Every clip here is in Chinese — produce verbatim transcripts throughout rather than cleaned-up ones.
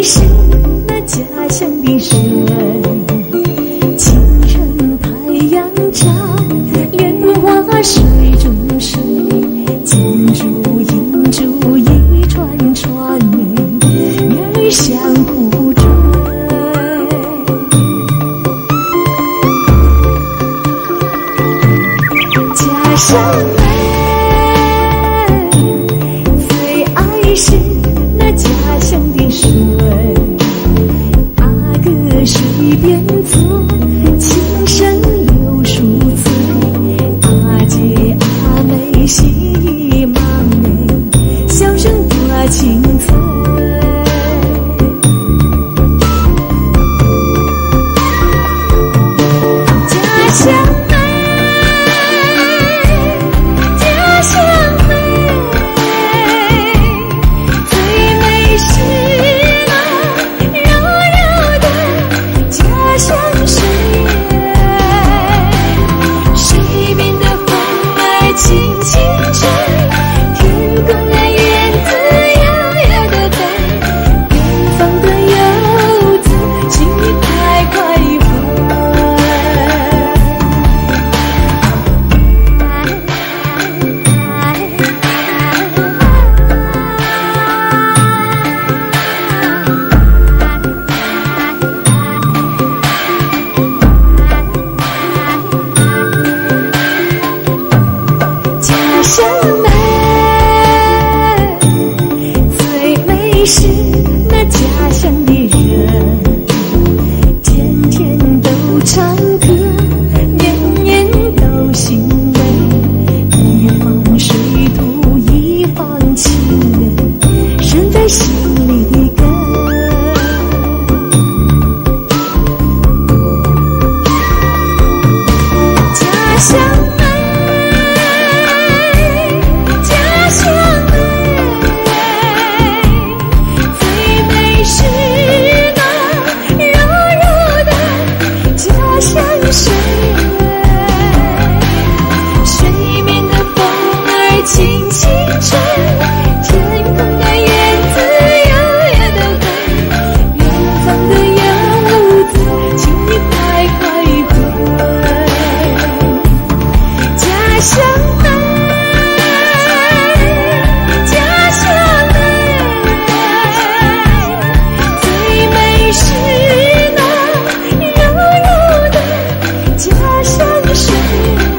是那家乡的神，清晨太阳照，莲花水中水，金烛银烛一串串，女儿相互追。家乡美，最爱是那家乡的水，阿哥水边坐，轻声柳树翠，阿姐阿妹喜意忙内，笑声多清脆。家乡是那家乡的人，天天都唱歌，年年都欣慰，一方水土一方情泪，深在心里的根。家乡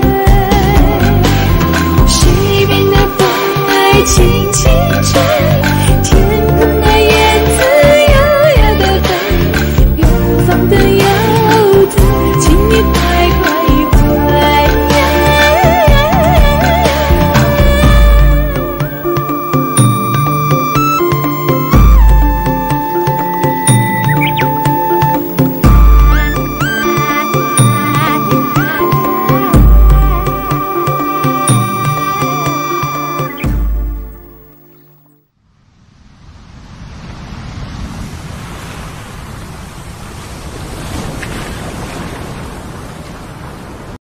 轻轻吹。